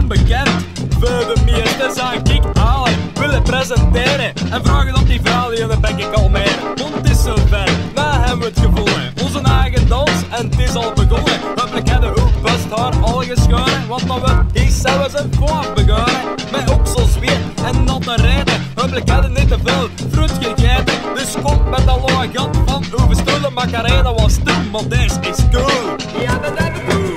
onbekend. Voor de meesten zou ik halen, willen presenteren en vragen dat die vrouw die in de bekken kalmeren. Want het is zo ver, nou hebben we het gevonden. Onze eigen dans en het is al begonnen. Hopelijk hebben we ook best haar al geschoren, want dan wordt die zelfs een vooraf begonnen. Met oksels weer en natte rijden. Hopelijk hebben we niet te veel fruit gegeten. Dus kom met dat lange gat van overstolen macarena was toen, want deze is cool. Ja, dat heb ik cool.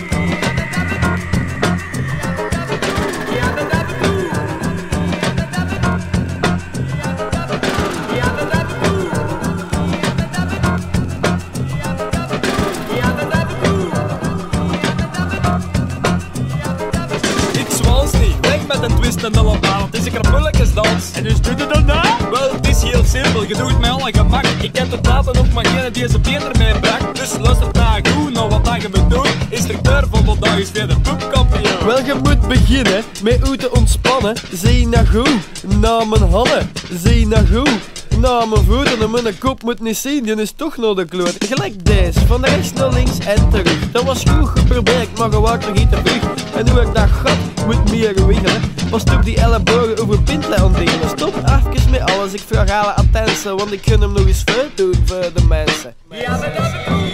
Met een twist en de lambaal, het is een krapulletjesdans. En dus doe je dat nou? Wel, het is heel simpel, je doet het met alle gemak. Ik heb de platen op maar geen die zijn been ermee brak. Dus luister naar goed naar wat je moet doen. Instructeur van vandaag is weer de poepkampioen. Wel, je moet beginnen met hoe te ontspannen. Zie naar goed, naar mijn handen. Zie naar goed, naar mijn voeten. En mijn kop moet niet zien, die is toch naar de kloot. Gelijk deze, van rechts naar links en terug. Dat was goed geprobeerd, maar je waart nog niet te vlug. En hoe ik dat gat moet meer wiggelen. Pas op die ellebogen over pintelen ontdelen. Stop even met alles, ik vraag alle attentie. Want ik gun hem nog eens veel doen voor de mensen. Ja, dat is het goed.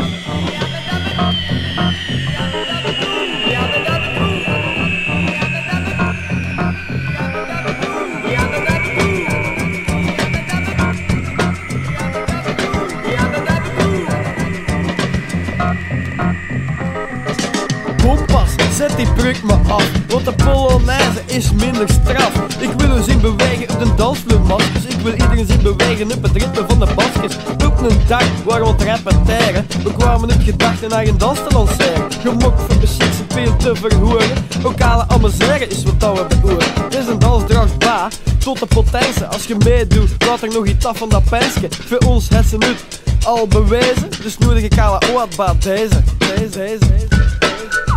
Kompas, zet die brug maar af, want de Polonaise is minder straf. Ik wil u zien bewegen op de dansvloer, dus ik wil iedereen zien bewegen op het ritme van de baskets. Op een dag waar we het repeteren, we kwamen op gedachten naar een dans te lanceren. Gemok van muziek zit veel te verhoren, lokale amuseren is wat dat we beoren. Het is een dans draagt ba, tot de potentie. Als je meedoet, laat er nog iets af van dat pensje. Voor ons het ze nu al bewezen, dus nodig ik alle oudbaat deze.